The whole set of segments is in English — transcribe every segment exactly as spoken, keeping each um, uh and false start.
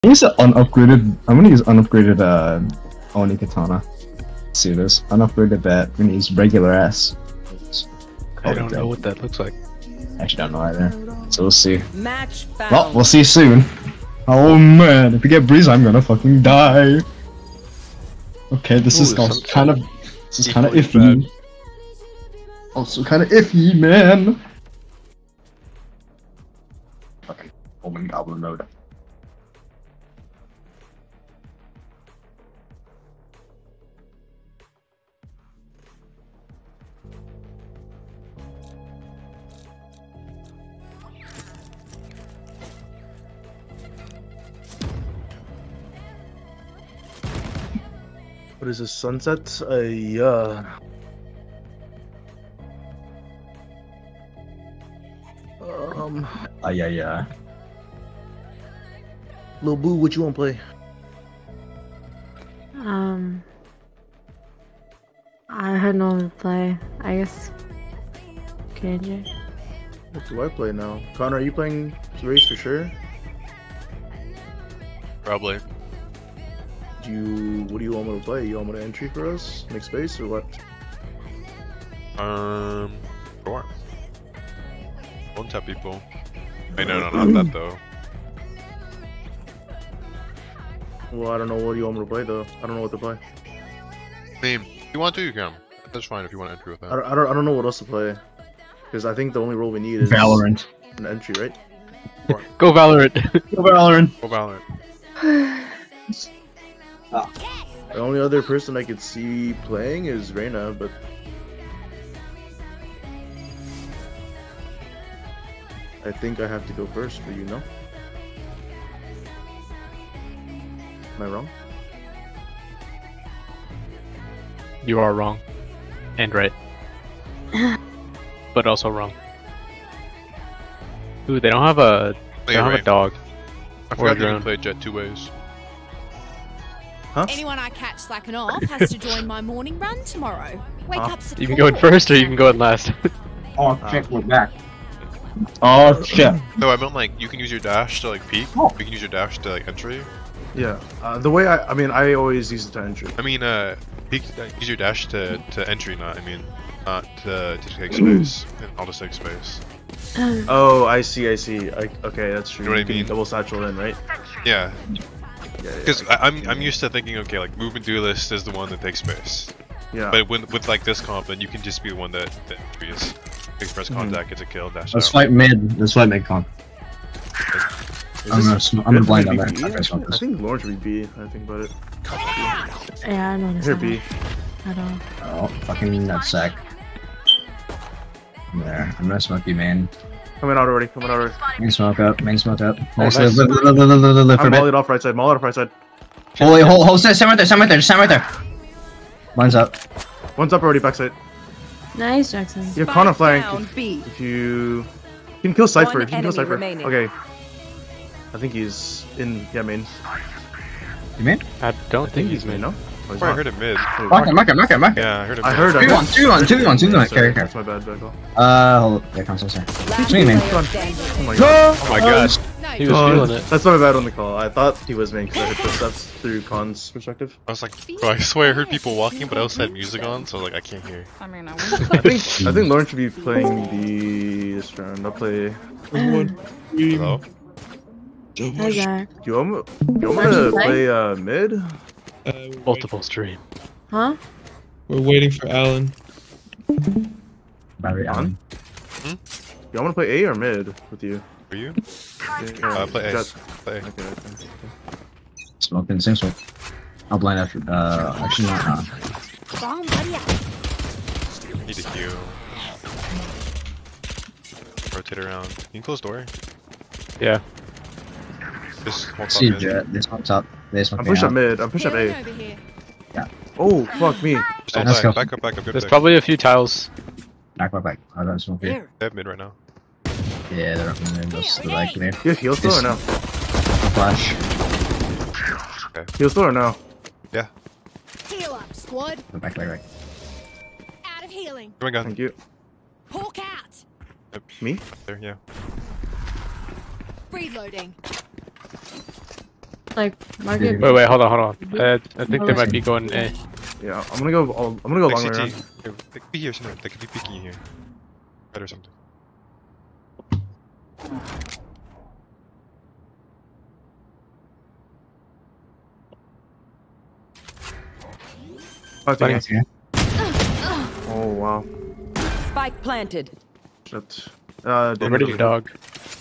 Use an unupgraded. I'm gonna use unupgraded uh Oni Katana. Let's see this unupgraded that. I'm gonna use regular ass. I don't know what that looks like. Actually, don't know either. So we'll see. Match found. Well, we'll see soon. Oh man, if we get breeze, I'm gonna fucking die. Okay, this Ooh, is also kind of this is kind of equally iffy. bad. Also kind of iffy, man. Fucking Omen Goblin mode. What is this, sunset? Uh, yeah. Um, Ah, yeah, yeah. Lil Boo, what you wanna play? Um, I had no one to play. I guess K J. What do I play now? Connor, are you playing Raze for sure? Probably. Do you, what do you want me to play? You want me to entry for us? Make space or what? Um, sure. Don't tap people. Wait, no, no, not that though. Well, I don't know what do you want me to play though. I don't know what to play. I mean, if you want to, you can. That's fine if you want to entry with that. I don't, I don't, I don't know what else to play. Because I think the only role we need is Valorant. an entry, right? Go Valorant! Go Valorant. Go Valorant. The only other person I could see playing is Reyna, but I think I have to go first for you, no? Am I wrong? You are wrong. And right. But also wrong. Ooh, they don't have a they Yeah, don't have right. a dog. I Or forgot that you drone. can play Jet two ways. Huh? Anyone I catch slacking off has to join my morning run tomorrow. Wake Huh? up's a You can go in call. first or you can go in last. Oh shit, we're back. Oh shit. No, I meant like you can use your dash to like peek. Oh. You can use your dash to like entry. Yeah. Uh, the way I, I mean, I always use it to entry. I mean, uh, peek. Uh, use your dash to to entry. Not. I mean, not to, to take space. And I'll just take space. Oh, I see, I see. I, okay, that's true. You know what I can mean? Double satchel in, right? Yeah. Yeah, yeah. Because I'm I'm used to thinking, okay, like movement duelist is the one that takes space. Yeah. But when, with like this comp, then you can just be the one that that entries. Takes first Mhm. contact, gets a kill, dash Let's out. fight mid. Let's fight mid con. Is I'm this gonna sm I'm gonna good blind for on B that. B? after I smoke I this. think Lawrence would be B. I think about it. Yeah, I noticed Here, that. B. I don't. Oh, fucking nutsack. There. I'm gonna smoke you, man. Coming out already. Coming out already. Main smoke up. Main smoke up. Nice. nice. Live, live, live, live, live, live, live for a I'm bit. mollied off right side. Mollied off right side. Holy, hold, hold, stand right there, stand right there, stand right there. Mine's up. One's up already. Backside. Nice, Jackson. You have Connor flank. Down B. If you, you can kill Cypher. One You can kill enemy Cypher. remaining. Okay. I think he's in. Yeah, main. You mean? I don't think he's main. made. No. Oh, he's Oh, I not. heard it mid. Oh, Mark it, mark it, mark it, mark it. Yeah, I heard it. I mid. heard. Two on, two on, two on, two on. Carry, carry. That's my bad. Bad call. Uh, hold up. Yeah, come on, sorry. Last Swing, man. player standing. Oh my god. Oh my gosh. No, He was Oh, feeling it. that's not bad on the call. I thought he was main because I heard footsteps through Khan's perspective. I was like, bro, I swear I heard people walking, but I also had music on, so I was like, I can't hear. I mean, I I think I think Lauren should be playing the this round. I'll play. Hello? Hey, Jack. Do you want me, do you want me to play uh, mid? Uh, we're Multiple stream. Huh? We're waiting for Alan. Barry Allen. You want me to play A or mid with you? For you? Yeah, Uh, play A. Jet. Play A. Okay, okay, okay. Smoking, same smoke. I'll blind after, uh, actually not, uh. bomb buddy out. Need a heal. Rotate around. You can close door. Yeah. Just hold top See mid. Jet, this one's up. This I'm one. push up mid. I'm push up Healing A. over here. Oh fuck me. Just hold Let's tight. go. Back up, back up. Good There's pick. probably a few tiles. Back, back, back. I got smoke here. Here. They have mid right now. Yeah, they're up in there. Those to the right there. You have heal still or no? Flash. Heal still or no? Heal up, squad. Go back, back, back. Out of healing. Oh my god. Thank you. Hawk out. Me? There, yeah. Reloading. Like, market. Wait, wait, hold on, hold on. Uh, I think they might be going A. Yeah, I'm gonna go. I'm gonna go Like long way C T. around. Here, They could be here somewhere. They could be peeking you here. Right or something. Oh, dang it. Okay. Oh wow. Spike planted. Shit. Uh, They're ready to dog.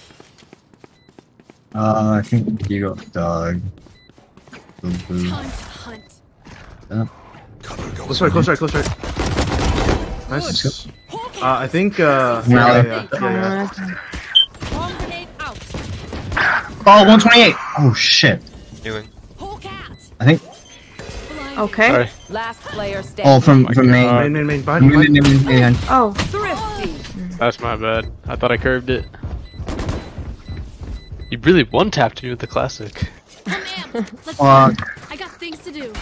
Uh, I think you got dog. Boom, boom. Hunt, hunt. Close right, close right, close right. Nice. Hawk Uh, I think. Uh, No. yeah, yeah, yeah, Oh, yeah. that's- Bomb grenade out. Oh, one twenty-eight! Oh shit. Healing. Hawk out. I think. Blind. Okay. Sorry. Last player Oh, standing. from my from God. main. Main, main, main, behind, Main, behind. main, main, main, main. Oh, Thrifty. That's my bad. I thought I curved it. You really one-tapped me with the classic. I'm amped. Let's Fuck. go. I got things to do.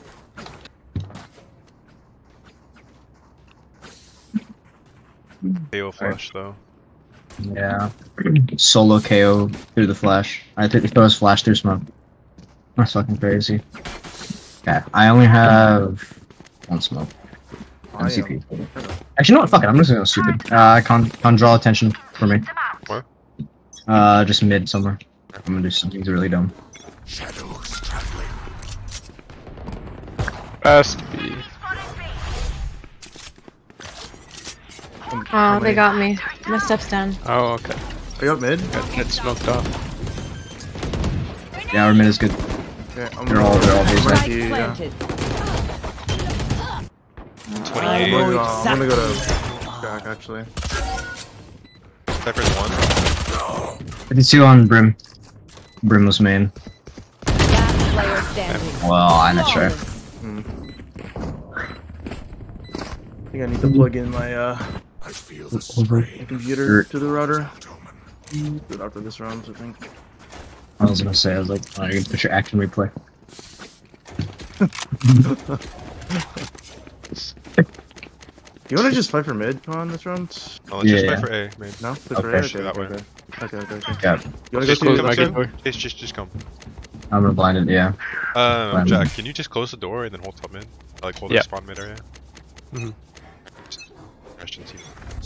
K O flash though. Yeah. Solo K O through the flash. I think he throws flash through smoke. That's fucking crazy. Okay, I only have one smoke. I One C P. am- Actually, no, fuck it. I'm just gonna go stupid. Uh, I can't, can't draw attention for me. What? Uh, just mid somewhere. I'm gonna do something really dumb. Best be. I'm- oh, I'm they main. got me. My steps down. Oh, okay. Are you up mid? Got it smoked off. Yeah, our mid is good. Okay, I'm They're all- they're all base. Spike Yeah. planted. I'm twenty-eight. gonna go, I'm gonna go to back actually. Cypher's one. fifty-two on Brim. Brim was main. Last player standing. Well, I'm not sure. Hmm. I think I need to plug in my uh my computer to the router. Do it after this round, I think. I was gonna say, I was like, oh, you can put your action replay. You wanna just fight for mid on this round? Oh, let's Yeah, just yeah. fight for A, man. No? Just Okay. for A? Shoot that way. okay, okay, okay, okay. Yeah, You wanna Just go close to my the gate door. Just, just, just come. I'm gonna blind it, yeah. Um, Fine. Jack, can you just close the door and then hold top mid? Like hold Yeah. the spawn mid area? Mhm. Question team.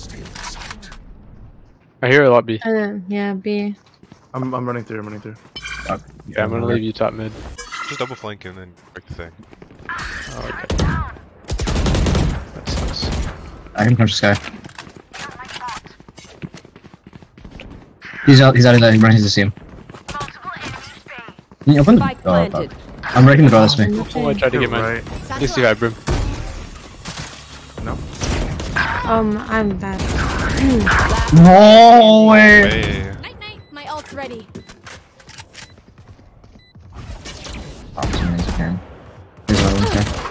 I hear a lot B. Uh, yeah, B. I'm, I'm running through, I'm running through. Yeah, I'm gonna leave you top mid. Just double flank and then break the thing. Oh, okay. That sucks. I can punch this guy. He's out, he's out, he's out, he's running, he's to see him. Can you open the Spike oh, planted. fuck. I'm breaking the door, that's me. Oh, I tried to get mine. Right. Please see high brim. No? Um, I'm bad. No way! Hey. Night night. My ult's ready. Oh, this one is okay. There's another one, okay.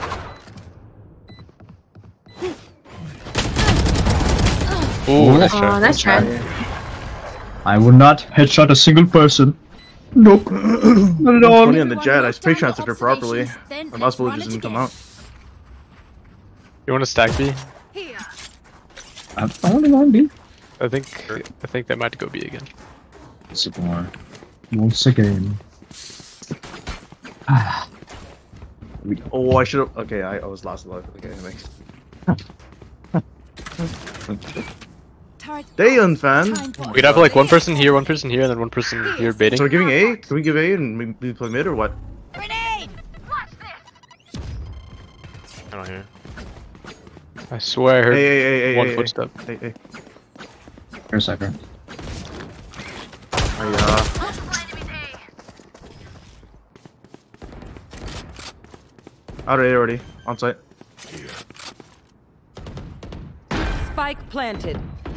Ooh, nice Oh, try. nice try. I would not headshot a single person. Nope. Not at all. Funny on the Everyone jet, I mark spray down transferred her properly. observations, then My let's mouse bullet run just it didn't come again. out. You want to stack B? Here. I only want B. I think I think they might go B again. Super more. Once again. Ah. Oh, I should have. Okay, I, I was last alive. Okay, thanks. Turret. Dayon fan! Time for We could have like one person here, one person here, and then one person here baiting. So we're giving A? Can we give A and we, we play mid or what? grenade. I don't hear. I swear I heard Hey, hey, hey, hey, one hey, footstep. Hey, hey. For a second. I, uh... Out of A already. On site. Spike planted.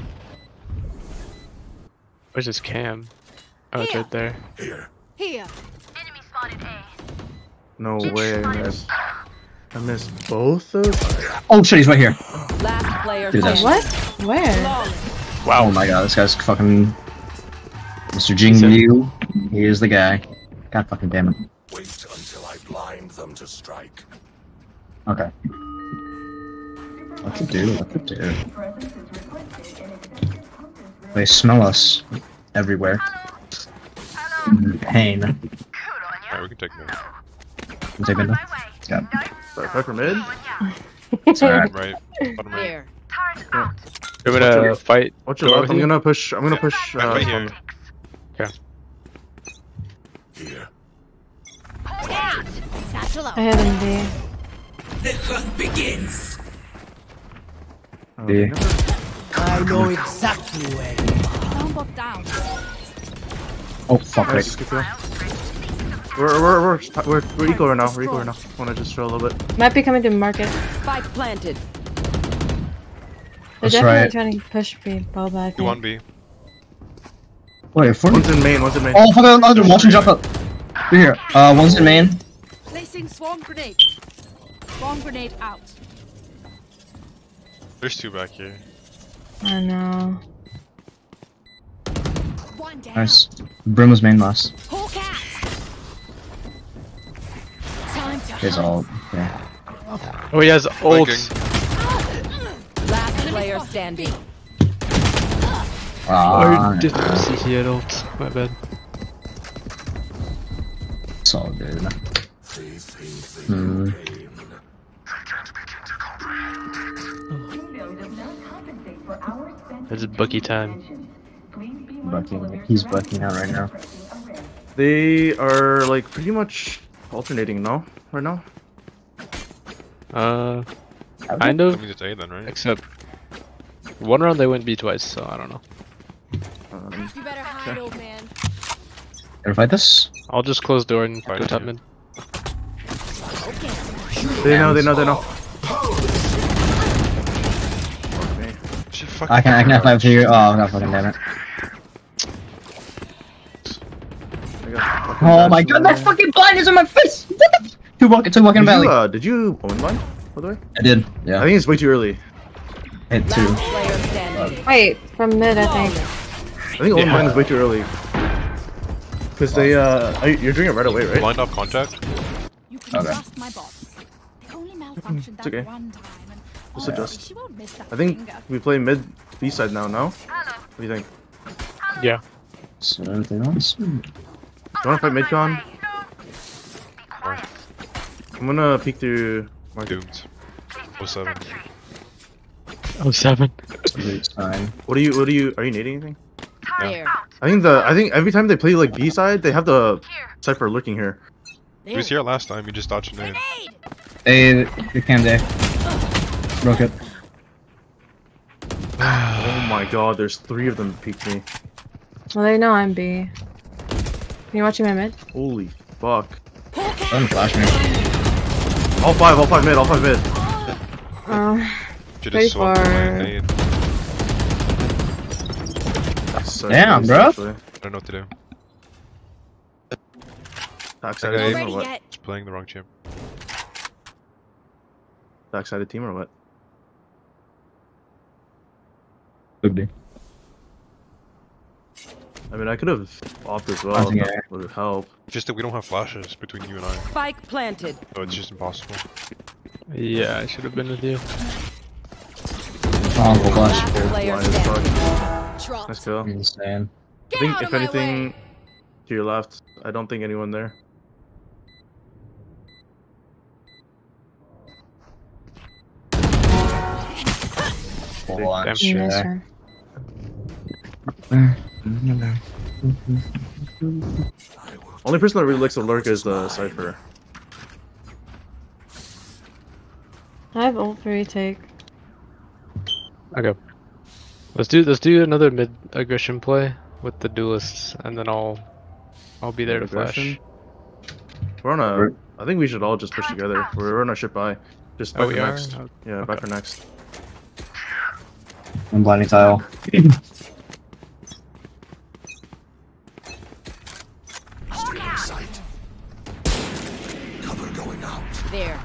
Where's this cam? Oh, it's Here. right there. Here. No way, I missed. I missed both those? Oh shit, he's right here. Last player Dude, that's- standing. What? Where? Flawless. Oh my god, this guy's fucking Mister Jing Liu. He is the guy. God fucking damn it. Wait until I blind them to strike. Okay. What to do? What to do? They smell us everywhere. Pain. Alright, we can take mid. Can take mid now? Yeah. Sorry, fight for mid? Sorry. Bottom right. Bottom right. There. Yeah. I'm gonna fight. Watch your Door left. with I'm you? gonna push. I'm gonna push. Right, Uh, right here. Here. Satchel out. I have him B. uh, B. Alarm bot down. Oh, fuck Nice, it. good kill. We're, we're, we're, we're, we're equal right now. We're equal right now. Wanna just show a little bit. Might be coming to market. Spike planted. They're That's definitely right. trying to push me, Boba, I You one think. B. Wait, for One's in main. One's in main. Oh, fuck, I'm watching jump up. Right here. Uh, one's in main. Placing swarm grenade. Swarm grenade out. There's two back here. I know. One down. Nice. Brim was main last. Hawk out. Time to His hunt. ult. Yeah. Oh, he has ult. Flanking. Last player standing. Oh, Ah, didn't see he had ult. My bad. it's all good. Hmm. It's bookie time. Bucking. He's bucking out right now. They are like pretty much alternating, no? Right now? Uh, kind That of. means it's A then, right? Except one round they went B twice, so I don't know. Um, You better hide, old man. Gonna fight this? I'll just close door and go Fine, top yeah. mid. they know, they know, they know. Okay. Shit, fucking I can I can have five to you. Oh, god fucking damn it. I got fucking Oh dash my in god, there. that fucking blind is in my face! What the f- Two walking, two walking Did valley. you, uh, did you own one, by the way? I did. I Yeah. think it's way too early. Hit two. Last player standing. Wait, from mid, I think. I think own Yeah. mine is way too early. Cause they, uh, are you- you're doing it right away, right? Blind off contact. You can Okay. trust my bots. They only malfunctioned that okay. one time, and Just honestly, adjust. she won't miss that I think finger. we play mid B side now, no? What do you think? Yeah. So anything else? You wanna fight mid con? I'm gonna peek through market. Doomed. oh seven. Oh seven. It's fine. What do you, what do you, are you nading anything? There. I think the, I think every time they play like B side, they have the Cypher lurking here. He was here last time, he just dodged an A. Hey, you can day. Broke it. Oh my god, there's three of them that peeked me. Well, they know I'm B. Can you watch my mid? Holy fuck. Don't flash me. All five, all five mid, all five mid. Oh, Should Very have swapped far. my nade. That's so Damn, nice, bro. actually. I don't know what to do. Backside Okay. team or Already what? yet? Just playing the wrong champ. Backside team or what? Could be. I mean, I could have off as well. I If think that would help. Just that we don't have flashes between you and I, Spike planted. so it's just impossible. Yeah, I should have been with you. Oh, the flash. Last player Blind as fuck. standing. Dropped. Nice kill. Insane. I Get think out if of my anything, way. to your left, I don't think anyone there. Damn. you missed her. Only person that really likes to lurk is the Cypher. I have ult for retake. Okay. Let's do let's do another mid aggression play with the duelists, and then I'll I'll be there to flash. Aggression. We're on a. I think we should all just push together. We're on a ship by. Just back Oh, we for are? next. Oh, Yeah, back okay. for next. I'm blinding tile. Stealing sight. Cover going out. There.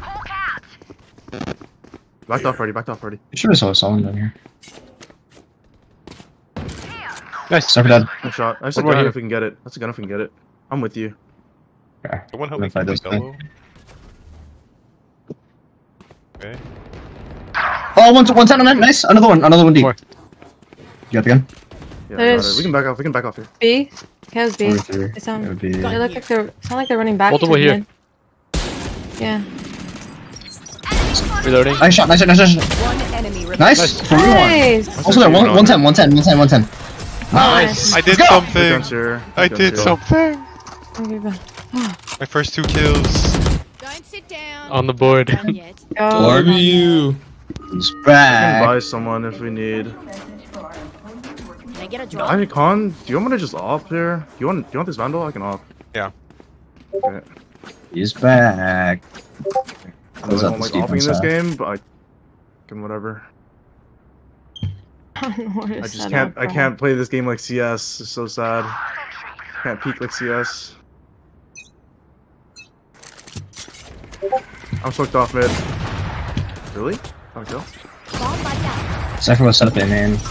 Backed off already. Backed off already. You should have saw someone down here. Nice. Sorry for that. Good shot. That's a One more gun here. if we can get it. That's a gun if we can get it. I'm with you. Okay. Someone help Let me me fight from this the thing. elbow. Okay. Oh, one, one ten on that. Nice. Another one. Another one deep. More. You got the gun? Yeah, There's- got it. We can back off. We can back off here. B. Chaos B. twenty-three. They sound. It would be- They look like they're. Sound like they're running back. Multiple to here. mid. Yeah. Reloading. Nice shot, nice shot, nice shot. One enemy remaining. Nice. Three, one. Nice. Also there, one, one ten, one ten, one ten, one ten. Nice. I did Let's go. Good something. guns here. I Good did guns here. something. Okay, go. My first two kills. Don't sit down. On the board. Done yet. Go. Lord. Over you. He's We can back. buy someone if we need. Can I get a drop? I mean, Con, do you want me to just off here? Do you want? Do you want this vandal? I can off. Yeah. Okay. He's back. I Close don't out like the offing defense this half. game, but I can whatever. I don't know what to I just set can't. up, I bro. can't play this game like C S. It's so sad. Can't peek like C S. I'm fucked off mid. Really? Can't kill? Bomb buddy out. Cypher was set up in, man.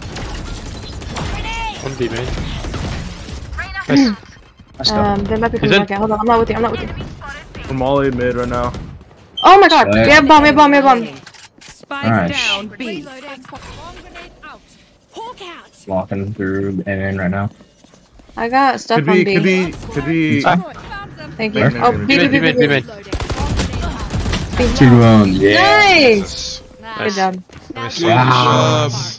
One B main. Nice. Let's go. Um, they might be He's coming in. back out. Hold on, I'm not with you. I'm not with you. I'm all in mid right now. Oh my god! Sorry. We have bomb. We have bomb. We have bomb. Spike Alright. down B. Reloading. Bomb grenade out. Hawk out. Walking through in right now. I got stuff Could on be. B. Could be. Could be. Sorry. Found them. Thank you. Maybe, Oh, maybe, B, B, B, maybe. B, B. Maybe. Reloading. Bomb grenade out. B. Two one, yeah. Nice. Nah. Good job. Now Nice you job. smart.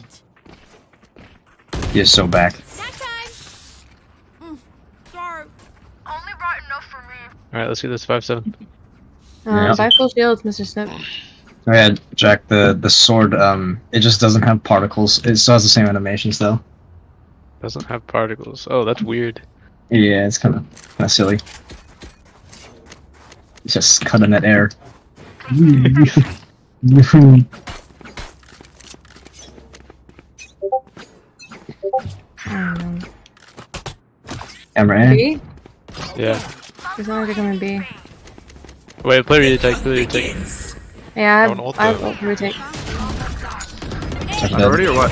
He is so back. Snack time. Mm. Sorry. Alright, let's get this five seven. Uh, Yeah. buy full shields, Mister Snip. Oh yeah, Jack, the, the sword, um, it just doesn't have particles. It still has the same animations though. Doesn't have particles. Oh, that's weird. Yeah, it's kind of kind of silly. It's just cutting that air. I don't know. Camera in. B? Yeah. As long as they come in B. Wait, play retake, play retake. Yeah, I have, Don't ult I have though. ult for retake. Check Am I that. ready or what?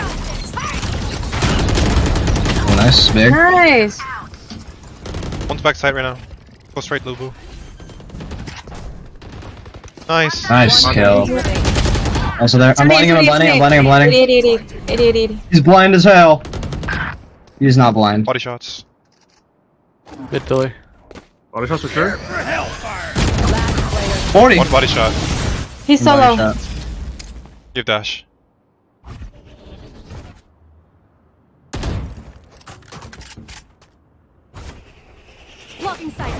Oh, nice, big. Nice! One's backside right now. Go straight, Lubu. Nice. Nice One kill. enemy remaining. Also there. I'm blinding him, I'm blinding him, I'm blinding him, I'm blinding him. eighty, eighty, eighty, eighty, eighty. He's blind as hell. He's not blind. Body shots. Mid pillar. Body shots for sure. forty. One body shot. He's Body solo. shot. Give dash. Blocking sight.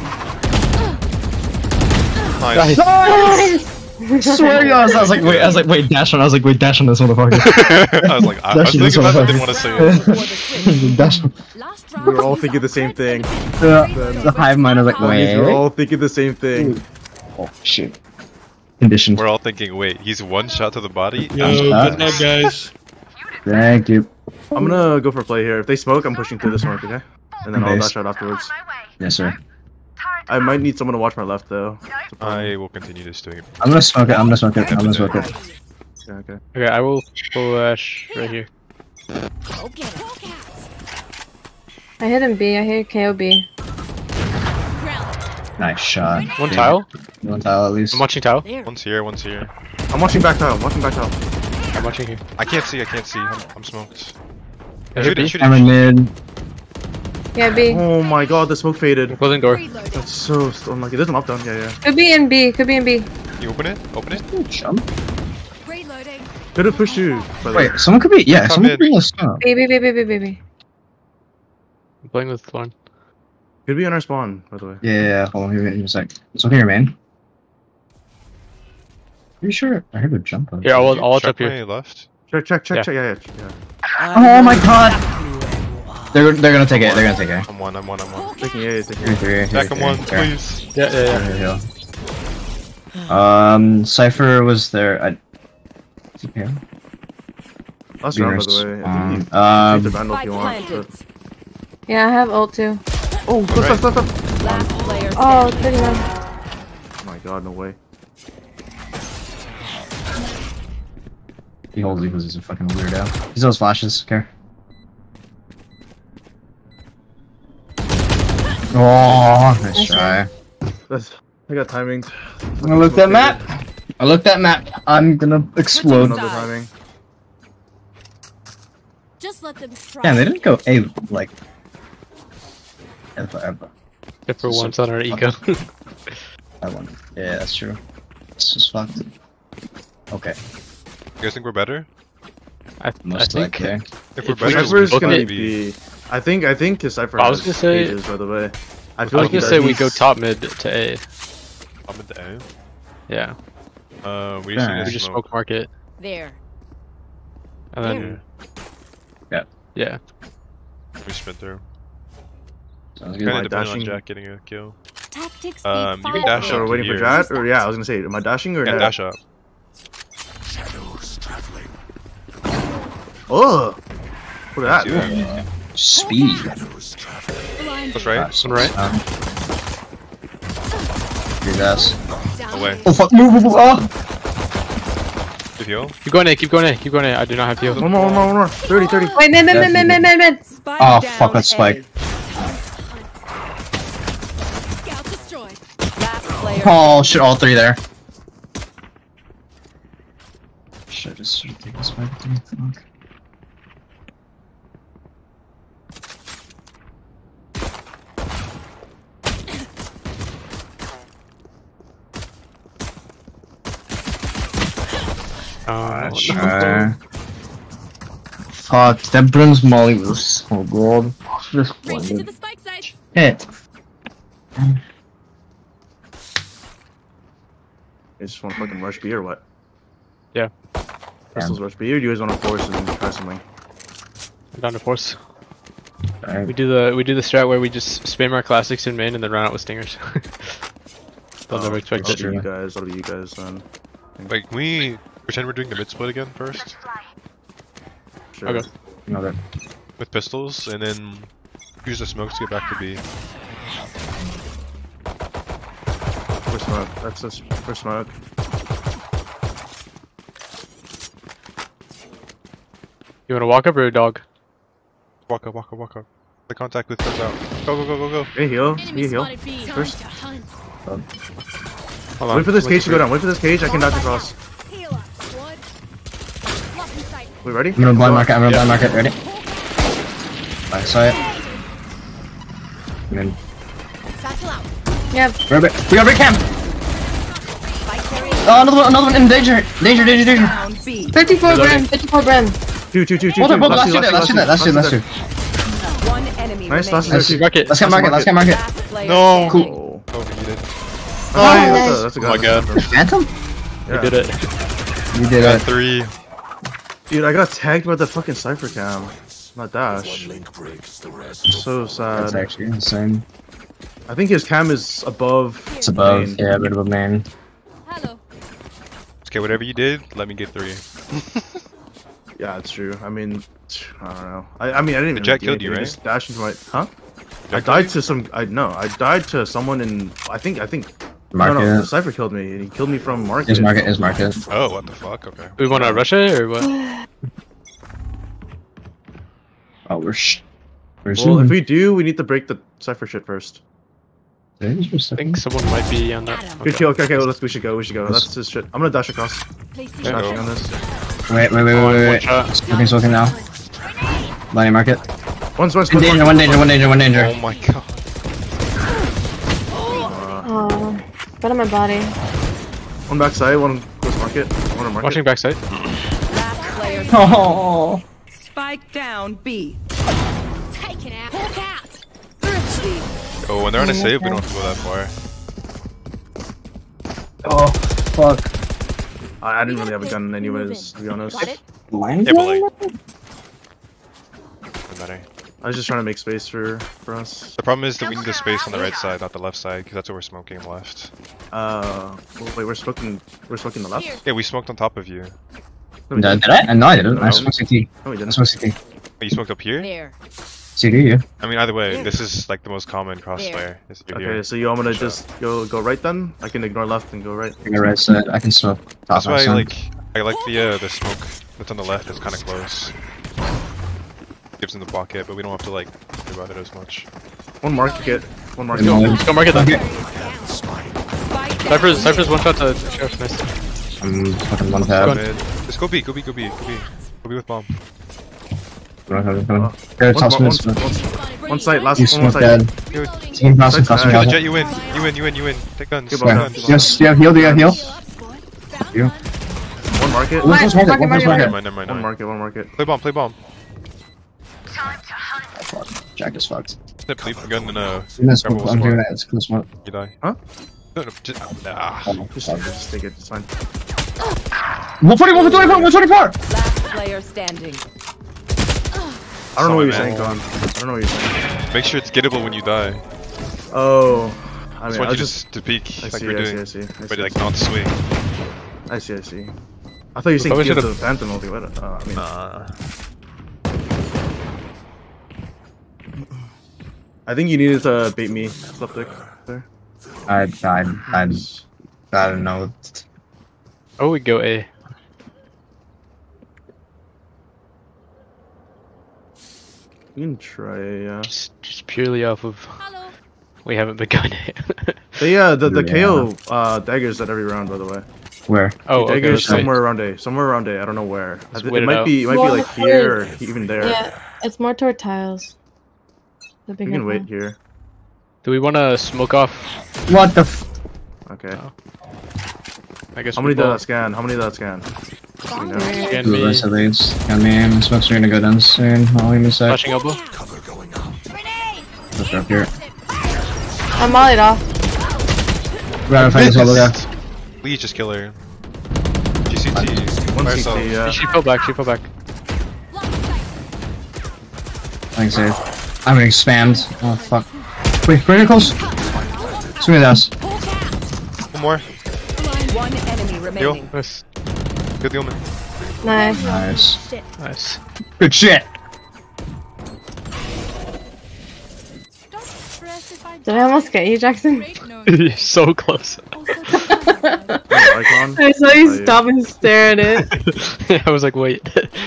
Nice. Nice! Swear to God, I was like, wait, I was like, wait, dash on. I was like, wait, dash on this motherfucker. I was like, I, I was Dash on this thinking about it, motherfucker. didn't want to say it. Dash on. Last round. We were all thinking the same thing. The, the hive mind was like, We were wait. all thinking the same thing. Oh shit. Conditioned. We're all thinking, wait, he's one shot to the body? Yo, Uh, good night, guys. Thank you. I'm gonna go for a play here. If they smoke, I'm pushing through this one, okay? And then I'll Nice. dash out afterwards. Yes, sir. I might need someone to watch my left though. I will continue just doing it. I'm gonna smoke it. I'm gonna smoke it. I'm gonna smoke it. Yeah, okay. Okay, I will flash right here. Go get it. Hawk out. I hit him B. I hit K O B. Ground. Nice shot. One Yeah. tile? One tile at least. I'm watching tile. There. One's here, one's here. I'm watching back tile. I'm watching back tile. I'm watching here. I can't see, I can't see. I'm, I'm smoked. I Shoot hit it, B. shoot I'm it. in mid. Yeah, B. Oh my god, the smoke faded. Closing door. Reloading. That's so st- unlucky. There's an up down. Yeah, yeah. Could be in B. Could be in B. You open it? Open it? Jump. Reloading. Could have pushed you. By the way. Wait, someone could be. Yeah, Come someone in. could be in the smoke. B, B, B, B, B, B, B. I'm playing with Thorn. Could be in our spawn, by the way. Yeah, yeah, yeah. Hold on, give me a sec. It's okay, man. Are you sure? I heard a jump up. Here, I'll, I'll watch Check up here. my left. Check, check, check, Yeah. check. Yeah, yeah, yeah. Oh my god! They're they're gonna take it. They're gonna take it. I'm one, I'm one, I'm one. Hawk Taking out. A, taking Three, A. three, Back three, on one, three, three. please. Yeah, yeah, yeah. There we go. Um, Cypher was there. I... Is it here? Last round, by the way. I Um, think he um, um, the vandal if Spike you want. planted. but- Yeah, I have ult too. Oh, left, left, left, left. Last player Oh, standing. thirty-one. Oh my god, no way. he holds it because he's a fucking weirdo. He's those flashes. Care. Oh, nice try. That's, I got timing. I looked at map. I looked at map. I'm gonna explode. Another timing. Just let them try. Damn, they didn't go A like ever ever. Except for So once on our ego. I won. Yeah, that's true. It's just fucked. Okay. You guys think we're better? I, I Most think. likely. If we're If better, Cypher's we gonna both be. be. I think. I think his Cypher I was has gonna say- pages, by the way. I I feel was like he gonna say does- we go top mid to A. I'm at the A. Yeah. Uh, we just Yeah. need We to just smoke. smoke market. There. And then. Yeah. Yeah. We sprint through. Sounds Kind good. of Am I depending on dashing? Jack getting a kill. Tactics Um, beat you can fire. dash So we're up. waiting for Here. Jet, or yeah, I was gonna say, am I dashing or Yeah, not? dash up. Shadows traveling. Oh, look at that. Yeah. Speed. Shadows traveling. Blinded. That's right. Nice. One right. Um, Your ass. Down. Away. Oh fuck! Move! Move! move. Oh! Good heal. Keep going A, keep going A, keep going A. I do not have heal. One more, one more, one more. thirty, thirty. Wait, mid, mid, mid, mid, mid, mid, mid. Spike Oh down fuck! That's A. spike. Scout destroyed. Last player. Oh shit! All three there. Shit! Just should take this spike. Fuck. Uh, Sure. Fuck, that Brim's molly was so good. Just Race into one the spike site. hit. You just want to fucking rush B or what? Yeah. Pistols rush B, or do you guys want to force and try something? I'm down to force. We Alright. do the we do the strat where we just spam our classics in main and then run out with stingers. They'll Oh, never expect that'll it. be you guys. That'll be you guys then. Wait, can we pretend we're doing the mid split again first? Sure. Okay. Another. With pistols, and then use the smokes to get back to B. First smoke. That's this first smoke. You wanna walk up or a dog? Walk up, walk up, walk up. The contact with goes out. Go, go, go, go, go. Hey, heal. Enemy You heal. spotted B. Time First. to hunt. Hold on. Wait for this Looking cage to go down. Wait for this cage. I can dodge across. Heal up, squad. Lock in sight. We ready? I'm gonna blind market. I'm gonna Yeah. blind market. Ready? I saw it. And then Satchel out. Yep. grab it. We got break camp. Spike carrier. Oh, another one. Another one in danger. Danger. Danger. Danger. Down B. fifty-four Reloading. brim, fifty-four brim. Two, two, two, two, Hold two. on. Hold on. Last Let's two, do that. last Let's do two, that. Let's do. last Let's two. do. One enemy Nice, last remaining. two. Let's Market. Let's get market. Let's get market. Last player No. standing. Oh. Overheated. Nice. nice. That's a, that's a Oh my good god. Phantom? We Yeah. did it. You did Got it. three. Dude, I got tagged by the fucking Cypher cam. Not dash. One link breaks the rest. So That's sad. actually insane. I think his cam is above. It's above. main. Yeah, a bit of a man. Hello. Okay, whatever you did, let me get three. Yeah, it's true. I mean, I don't know. I, I mean, I didn't even Jack do killed you, anything. I right? Just dashed into my. Huh? I Jack died killed to some. I no. I died to someone in. I think. I think. Market. No, no. The Cypher killed me. He killed me from market. Is market. Is market. you? Oh, what the fuck? Okay. We wanna rush it or what? Oh, we're sh. We're Well, if zooming. we do, we need to break the Cypher shit first. I think someone might be on that. Good kill. Okay, okay. Well, let's. We should go. We should go. That's his shit. I'm gonna dash across. Placing Yeah. Dashing on this. Wait, wait, wait, Oh, wait, one wait, wait. shot. Smoking, smoking now. Blinding market. One, one, One one, danger, one danger, one danger, one danger. Oh my god. Oh, right on my body. one backside. One close market. One on market. Watching backside. Last player. Oh. Spike down B. taken out. Hawk out. Oh, when they're on a save, we don't have to go that far. Oh, fuck. I, I didn't really have a gun anyways, to be honest. Got it. Blind? Yeah, but like, doesn't matter. I was just trying to make space for for us. The problem is that we need the space on the right side, not the left side, because that's what we're smoking left. Uh, well, wait, we're smoking. We're smoking the left. Here. Yeah, we smoked on top of you. No, we Did, didn't. did I? No, I didn't. I No. smoked C T. No, we I didn't. smoked C T. Oh, you smoked up here? There. C T, yeah. I mean, either way, this is like the most common crossfire. Is you're Okay, here. so you want me to Sure. just go go right then? I can ignore left and go right. On the right side, I can smoke. Top That's why right I side. like I like the uh, the smoke that's on the left. It's kind of close. Gives them the pocket, but we don't have to like worry about it as much. One market. One market. No. Let's go market then. Okay. Spike down. Cypher's, Cypher's one shot to Sheriff. Nice. I'm fucking one Go tab. on. Mid. Just go B, go B, go B, go B. Go B with bomb. Don't have it coming. Oh. Here, One, toss one, me. one, one, one side, last You one, one smoke side. dead. Team crossing, crossing, Side. The crossing. Jet, you win. You win, you win, you win. Take guns. Okay, Take bro. guns. Yes, yeah, heal, yeah, heal. You. One market. One close market, one close Never market. mind, never mind, One never mind. market, one market. Play bomb, play bomb. Jack is fucked. Snip, leave the gun and uh. In this grab smoke, a I'm smoke. doing it. It's close smoke. You die. Huh? No, no, just, nah. Oh, Just, fuck. just take it, it's fine. one forty-one, one twenty-four, one twenty-four! Last player standing. I don't know what you're Sorry, saying, Con. I don't know what you're saying. Make sure it's gettable when you die. Oh. I I just mean, I want was you just... just to peek I like see, we're I see, doing, I see. I see, but I like see. not swing. I see, I see. I thought you were saying Probably give should've- the Phantom ulti. What? Uh, I mean, Nah. I think you needed to bait me. Slap dick there. I, I, I, I don't know. Oh, we go A. You can try, yeah. Just, just purely off of Hello. we haven't been going A. But yeah, the, the Yeah. K O uh, daggers at every round, by the way. Where? Oh, okay. Daggers That's right. somewhere around A. Somewhere around A. I don't know where. I Let's th- wait it it might out. be, it might be Well, like here or even there. Yeah, it's more toward tiles. The We bigger can wait one. here. Do we want to smoke off? What the f- Okay. Oh. I guess How we many did will. that scan? How many did that scan? You know? Scan Do the me. rest of these. Got me. My smokes are gonna go down soon. I'll give me a sec. Flashing elbow. Cover going out. Let's go up here. I'm mollied off. Right, if I can solo there. Please just kill her. G C T. One By C herself. T, yeah. She fell back. She fell back. Thanks, Dave. I'm gonna expand. Oh, fuck. Wait, bring it close. Swing it ass. One more. One enemy Heal. remaining. Nice. Kill the omen. Nice. Nice. Nice. Good shit. Don't stress if I Did I almost get you, Jackson? break no. You're so close. Also, Icon. I saw you Oh, yeah. stop and stare at it. I was like, wait.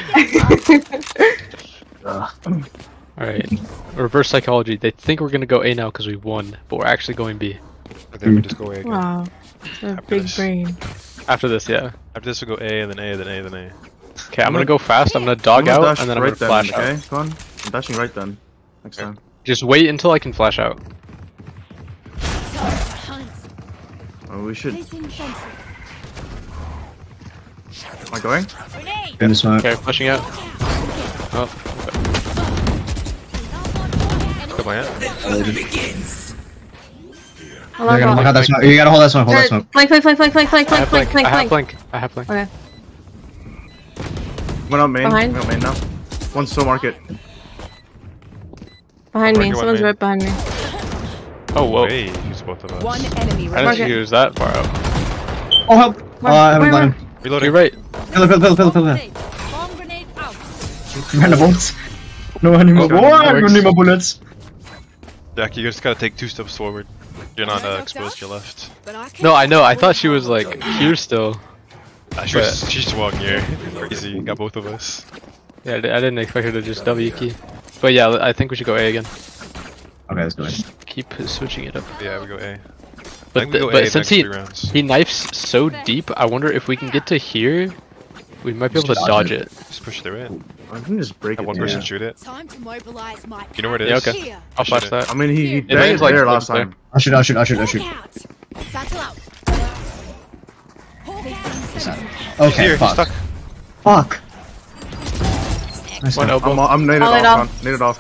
Uh, Alright. Reverse psychology. They think we're gonna go A now because we won, but we're actually going B. And then we just go A again. Wow. A After big this. brain. After this, yeah. After this, we go A, and then A, then A, then A. Okay, I'm gonna go fast. I'm gonna dog I'm gonna out, dash and then I'm right gonna flash then, out. okay? Come on. I'm dashing right then. Next Okay. time. Just wait until I can flash out. hunt. Oh, we should. Placing sentry. Am I going? Grenade. In the smoke. Okay, flashing out. Oh, Got my hand. Hold on, You gotta hold look on. out that smoke. You gotta hold that smoke. Hold that smoke. Flank, flank, flank, flank, flank, flank, I have flank, blink. flank, I have flank. blink. I have blink. Okay. Went out main. Behind. Went out main now. One's still market. Behind me. Market one Someone's main. right behind me. Oh, whoa. Hey, he's both of us. One enemy I didn't remaining. think he was that far out. Oh, help. Oh, I haven't Where, got where? him. Reloading. You're right. Pill, pill, pill, pill, pill, pill. Bomb grenade out. Random bullets. No anymore. Okay, Oh, I works. don't need my bullets. Jack, you just gotta take two steps forward. You're not uh, exposed to your left. But I No, I know. I thought she was like here still. Ah, she was, she's just walking here. Crazy. Got both of us. Yeah, I di- I didn't expect her to just W key. But yeah, I think we should go A again. Okay, let's go. Keep switching it up. Yeah, we go A. I But, think we the- go but A since next he three rounds. he knifes so deep, I wonder if we can get to here. We might be able to Just dodge dodge it. Just push through it. I can just break Have it. one yeah. person shoot it. Time to mobilize my You know where it Yeah, is? okay. Here. I'll flash Shoot it. that. I mean, he, he It died is like there close last there. time. I'll shoot, I'll shoot, I'll shoot, I'll shoot. Look out. Satchel out. Placing sentry. Okay, Here, he's fuck. stuck. Fuck. Nice One one. elbow. I'm, I'm naded All it off, off. man. Naded off.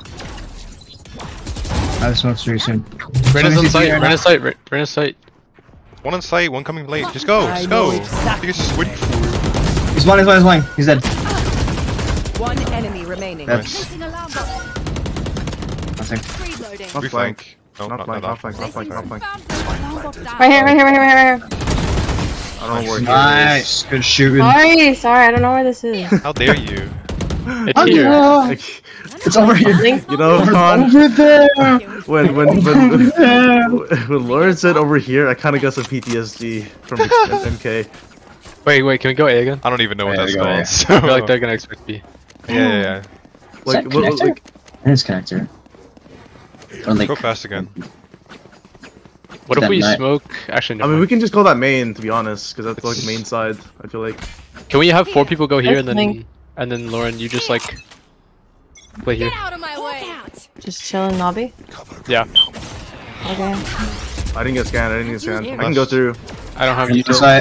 I smoked very soon. Brandon's on Someone site. C T right Brandon's site. Bra- Brandon's site. One on site, one coming late. Just go, just go. I think it's just waiting for now. He's blind, he's blind, he's blind. He's dead. One enemy remaining. That's Placing alarm bot. nothing. Reloading. Not We flank. flank. No, Not not, flank, not not flank, not flank, not flank. Alarm bot down. Right here, right here, right here, right here, right here. I don't know where he is. Nice. Good shooting. Sorry, sorry, I don't know where this is. How dare you? It's here. Like, It's over here. Link? you know, Con, Over there. when when when when Lauren said over here, I kind of got some P T S D from M K. Wait, wait. Can we go A again? I don't even know what Yeah, that's you go, yeah. called. So. I feel like they're gonna expect B. yeah, yeah, yeah. Like, Is that what, what, connector? like, It is connector. Or like, Go fast again. What if That we night. smoke? Actually, I no. mean, we can just call that main, to be honest, because that's like the main side. I feel like. Can we have four people go here and That's then fine. and then Lauren, you just like Play here. Get out of my way. Just chilling lobby. Yeah. Okay. I didn't get scanned. I didn't get scanned. I can go through. I don't have You any. decide.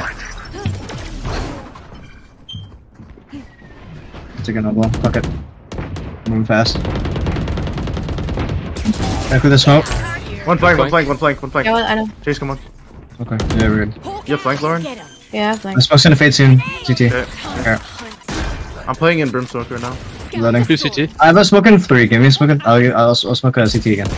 Take another one. Fuck it. Moving fast. Back with the smoke. One flank, one flank, one flank, one flank. Yeah, well, I know. Chase, come on. Okay. Yeah, we're good. You have flank, Lauren? Yeah, The thanks. smoke's gonna fade soon. C T. Okay. Here. I'm playing in Brimstone right now. Loading. Two C T. I have a smoke in three. Give me a smoke in. I'll, I'll, I'll smoke a C T again.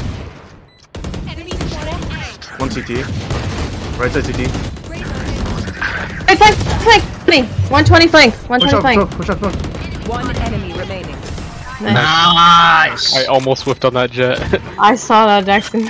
One C T. Right side C T. Hey, flank, flank, flank. one twenty flank, one Push twenty up, flank. push up, push up. One enemy remaining. Nice. I almost whiffed on that jet. I saw that, Jackson.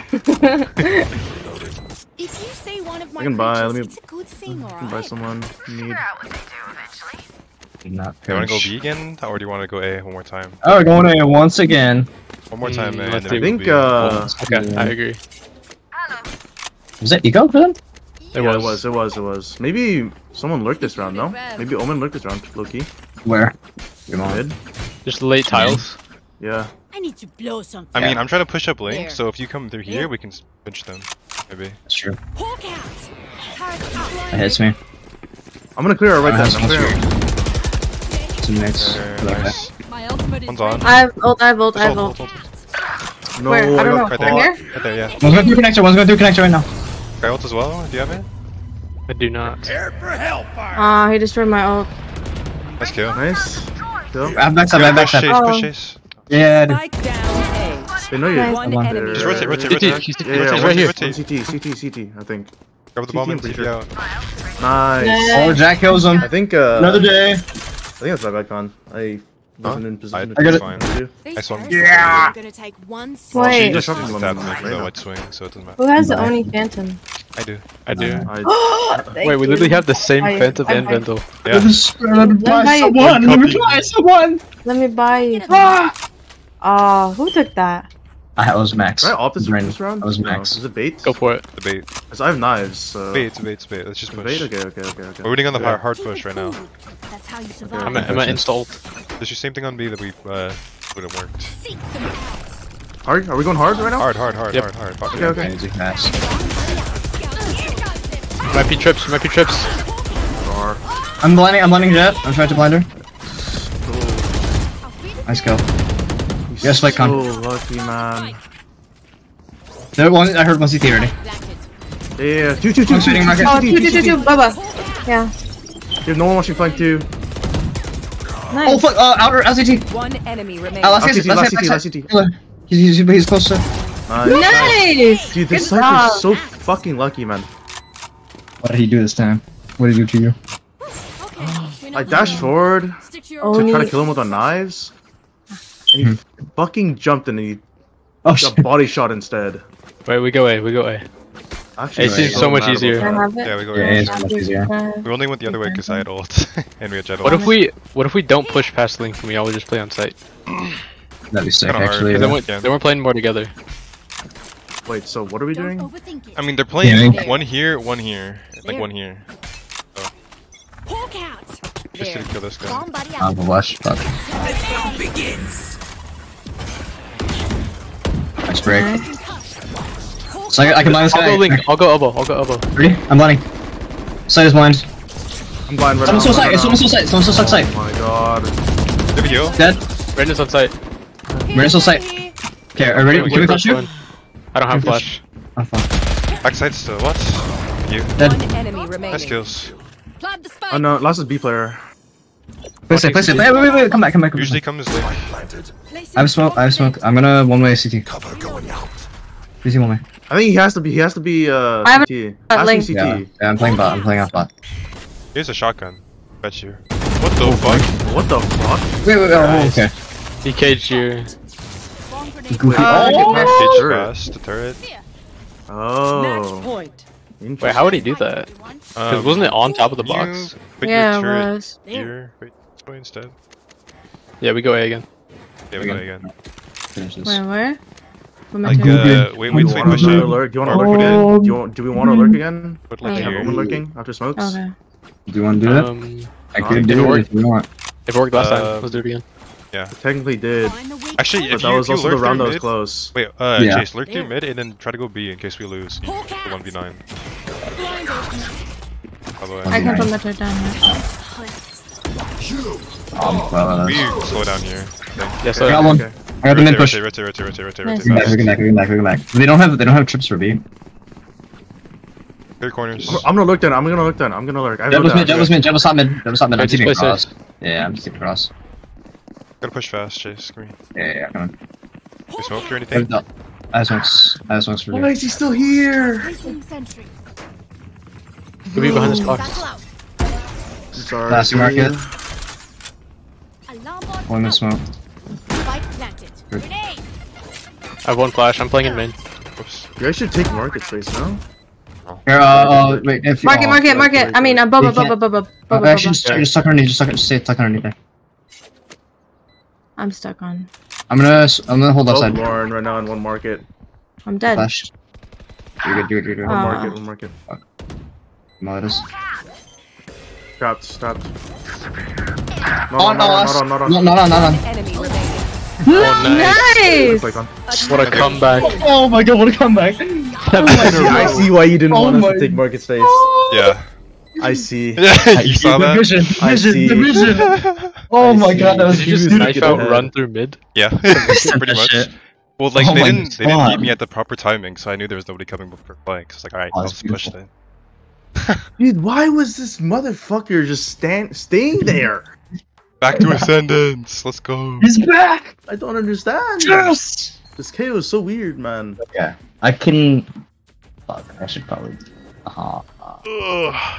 If you say one of my I can buy, creatures, let me- it's a good thing, I can alright? buy someone. Need. Did not Do you want to go perish. B again, or do you want to go A one more time? Oh, we're going A once again. One more time, Mm, man. let's then do I we go think, B. uh. Okay, I agree. Was that eco for them? It yeah, was. it was, it was, it was. Maybe someone lurked this round, no? Maybe Omen lurked this round, low key. Where? Come on. Mid? Just late tiles. Yeah. I need to blow something. I mean, I'm trying to push up link, There. so if you come through here, There. we can pinch them. Maybe. That's true. Hawk out. Turret out. That hits me. I'm gonna clear our right I have side. I'm some clearing. Some nicks. Uh, nice. My ultimate is One's on. I have ult, I have ult, I have Hold, ult. hold, hold. No, Where? I don't know. got Right caught. there. Here? Right there, yeah. One's going through connector. One's going through connector right now. Guy ult as well? Do you have it? I do not. Ah, he destroyed my ult. Nice kill. Nice. Kill. I have backside. I have Push backside. chase, Oh. push chase. Yeah. I do. Spike down They know you. Nice. A. One One enemy. Just rotate, rotate, C T, rotate. C T, Yeah, yeah, rotate, one right here. rotate. One C T, C T, C T, I think. Grab the C T, bomb I'm and pretty T P sure. out. Nice. Yeah. Oh, Jack kills him. I think, uh. Another day. I think that's my back on. I wasn't in position I- to I got it. fine. These Nice one. guys Yeah. are gonna take one She Wait. just Something stabbed on me the for the right white swing, so it doesn't matter. Who has the Bye. Oni Phantom? I do. I do. I, Thank Wait, we you. literally have the same I- Phantom I- and I- Vendel. Yeah. Let me buy buy someone, someone. Let me copy. buy someone. Let me buy you. Ah! Ah, who took that? I was Max. Can I opt this, Brain. this round? I was No. Max. Is it bait? Go for it. The bait. Because I have knives, so. Bait, it's a bait, it's a bait. Let's just Is it push. bait? Okay, okay, okay, okay. We're waiting on the Yeah. hard, hard Keep push it right now. cool. That's how you survive. I'm at, I'm at installed. There's your same thing on B that we uh would have worked. Seek them out. Hard? Are we going hard right now? Hard, hard, hard, Yep. hard, hard. Fuck Okay, yeah. okay. Crazy fast. Might be trips, might be trips. Or- I'm blinding. I'm blinding Jet. I'm trying to blind her. Nice kill. He's Yes, like, so con- lucky, man. There one. I heard one C T already. Yeah, yeah, two, two, two, I'm two, shooting two, rocket. Oh, two, two, two, two, two, two, two, Bubba. Yeah. You have no one watching flank two. Nice. Oh fuck! Uh, outer L C T. One enemy remaining. Uh, last Last hit. C T, last Last C T, hit. last C T. He's, he's, he's close to. Nice. Nice! Dude, this Good sniper job. is so fucking lucky, man. What did he do this time? What did he do to you? I dashed forward Stick to your Oh, to try to Only- kill him with the knives, and he fucking jumped and he Oh got shit! body shot instead. Wait, we go A, we go A. Actually, It I'm seems so much mad about easier. Can I that. have it? Yeah, we go Yeah, A. it's much easier. Uh, We only went the other way because I had ult and we had jet ult. What if we, what if we don't push past Link and we all just play on site? That'd be sick, Kinda hard, actually. 'Cause yeah. then, we, Yeah. then we're playing more together. Wait, so what are we Don't doing? overthink it. I mean, they're playing Yeah. one here, one here, like one here. Hawk out. Just There. to kill this guy. Bomb buddy Ah, out. the flash. Fuck. Nice break. So I, I can blind this I'll guy. go Link, I'll go elbow, I'll go elbow. Ready? I'm blinding. Sight is blind. I'm blind right Someone's now. still sight. right Someone's now. still sight. Someone's still sight. Oh my god. Give a heal. Dead. Brandon's on site. We're still sight. Okay, are we ready? Wait, Can we wait, flash you? wait. I don't have Can we flash? flash. Oh fuck. Backside still. What? You. Dead. One enemy remaining. Nice kills. Plant the spike. Oh no, last is B player. Place it. Place it. Wait, wait, wait, wait. Come back. Come back. Come Usually back. comes like. Planted. I have smoke. I have smoke. I'm gonna one way C T. Cover going out. C T one way. I think he has to be. He has to be. Uh, I haven't- C T. uh, Has to be Link. C T. Yeah. Yeah. I'm playing bot. I'm playing off bot. Here's a shotgun. Bet you. What the fuck? What the fuck? Wait, wait, wait. Oh, okay. He caged you. Bomb grenade. Goofy. Uh, Oh. Cage turret. fast, the turret. Oh. point. Interesting. Wait, how would he do that? Because Um, wasn't it on top of the you box? Put Yeah, your it turret was. here. Wait, this way instead. Yeah, we go A again. Yeah, we got it again. Finish this. Where, where? What am I I Googled- doing? Uh, wait, Do wait you till we want push to it. alert? Do you want to alert again? Do you want? Do we want to alert again? Put Do like you have here. woman lurking after smokes? Okay. Do you want to do that? Um, I Uh, could if do it it worked- if you want. if it worked last time, Um, let's do it again. Yeah. It technically did. Actually, But if that you, was if you also the lurk round through that was mid, close. wait, uh, Yeah. Chase, lurk through mid and then try to go B in case we lose. You the one v nine. By the way, I can put my turret down here. Um, well, we uh, slow down here. Yes, I I got one. Okay. I got the mid Rotate, push. rotate, rotate, rotate, rotate, Nice. rotate, We can back, rotate. we can back, we can back, we can back. They don't have, they don't have trips for B. Third corners. I'm gonna look down. I'm gonna look down. I'm gonna lurk. I have Jeb no was mid, doubt. Jeb was mid, Jeb was top mid, Jeb was top mid. I'm Alright, just keeping play cross. safe. Yeah, I'm just keeping cross. Gotta push fast, Chase. Come here. Yeah, yeah, yeah, come on. We smoke or I anything? have I have smokes. I have smokes for Why you. is he still here? Placing sentry. Could be behind this Battle box. out. I'm sorry. Classy market. Alarm bot One mid out. smoke. Spike planted. Grenade. I have one flash. I'm playing in main. Oops. You guys should take market space now. Here, uh, uh, wait, if you- Market, oh, market, market. I mean, uh, bubble, You can't- bubble, bubble, Uh, bubble, actually, bubble. just, just tuck underneath, just tuck, just stay tuck underneath there. I'm stuck on. I'm gonna, s- I'm gonna hold Both outside. Lauren right now in one market. I'm dead. Flash. You're good, you're good, you're good. One Uh, market. One market. No, it is. Trapped. Trapped. Oh, Not on. no, Not us. on. Not on. No, Not on. not on, not on. Enemy remaining. Nice! Click on. What a comeback. Oh my god, what a comeback! I see why you didn't Oh want us my- to take market space. Yeah. I see. You saw The that? vision, I vision, see. the vision! Oh I my see. god, that was Did you just huge. knife Get out ahead. run through mid? Yeah, Sent pretty that much. shit. Well, like Oh they my didn't, they didn't God. meet me at the proper timing, so I knew there was nobody coming before playing. So I was like, all right, Oh, I'll that's just push beautiful. then. Dude, why was this motherfucker just stand staying there? Back to Ascendant. Let's go. He's back! I don't understand. Yes! This K O is so weird, man. Yeah, I can... Fuck, I should probably... Uh, uh, Ugh.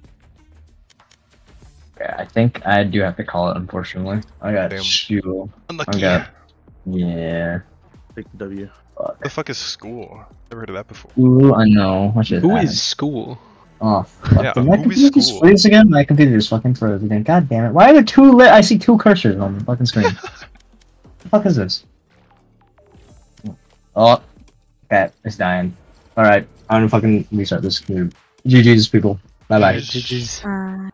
yeah, I think I do have to call it, unfortunately. I got Damn. two. Unlucky. I got... Yeah... Take the W. What the fuck is school? Never heard of that before. Ooh, I know. I should Who add. is school? Oh, fuck. Yeah, Did my who is computer just school? freeze again? My computer just fucking froze again. God damn it. Why are there two lit? I see two cursors on the fucking screen. What the fuck is this? Oh, cat is dying. Alright, I'm gonna fucking restart this computer. G G's, people. Bye bye. G G's. Uh,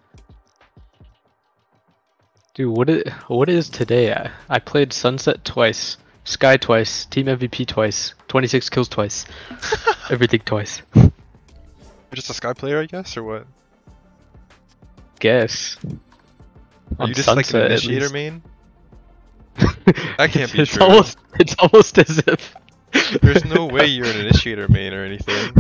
Dude, what is, what is today? I, I played Sunset twice, Sky twice, Team M V P twice, twenty-six kills twice, everything twice. You're just a Sky player, I guess, or what? Guess. Are On you just like an Sunset, at initiator least. main? That can't be it's true. Almost, it's almost as if. There's no way you're an initiator main or anything.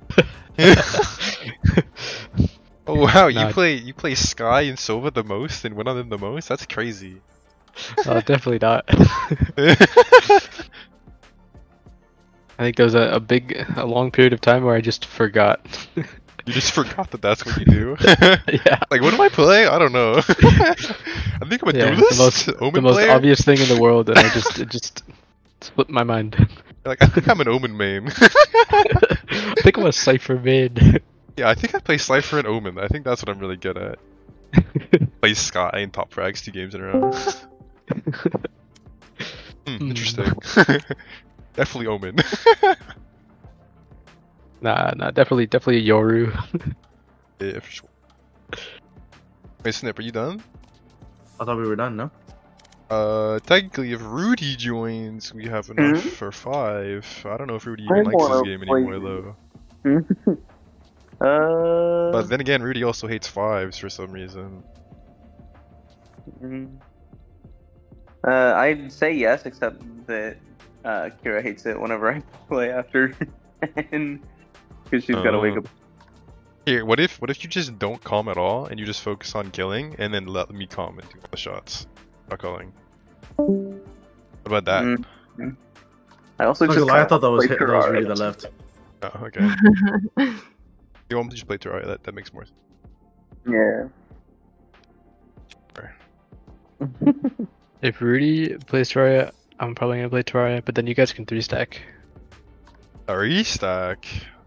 Oh wow, you Nah. play you play Sky and Sova the most and win on them the most? That's crazy. Uh, definitely not. I think there was a, a big, a long period of time where I just forgot. You just forgot that that's what you do. Yeah. Like, what do I play? I don't know. I think I'm a Yeah, duelist. the most, Omen the most player. obvious thing in the world, and I just, it just slipped my mind. Like, I think I'm an Omen main. I think I'm a Cypher mid. Yeah, I think I play Cypher and Omen. I think that's what I'm really good at. Play Sky and top frags two games in a row. Hmm, Hmm. interesting. Definitely Omen. Nah, nah, definitely, definitely a Yoru. Yeah, for sure. Wait, Snip, are you done? I thought we were done, no? Uh, technically, if Rudy joins, we have enough for five. I don't know if Rudy even I likes this wanna game play- anymore, though. uh, But then again, Rudy also hates fives for some reason. mm, uh, I'd say yes, except that uh, Kira hates it whenever I play after, and because she's gotta wake Oh. up. Here, what if what if you just don't calm at all and you just focus on killing and then let me calm and do all the shots? Not calling. What about that? Mm, mm. I also Not just gonna lie, I kinda thought that was play hit, that was Terraria. really that left. Oh, okay. You want me to just play Terraria? That that makes more sense. Yeah. If Rudy plays Terraria, I'm probably gonna play Terraria, but then you guys can three stack. A restack.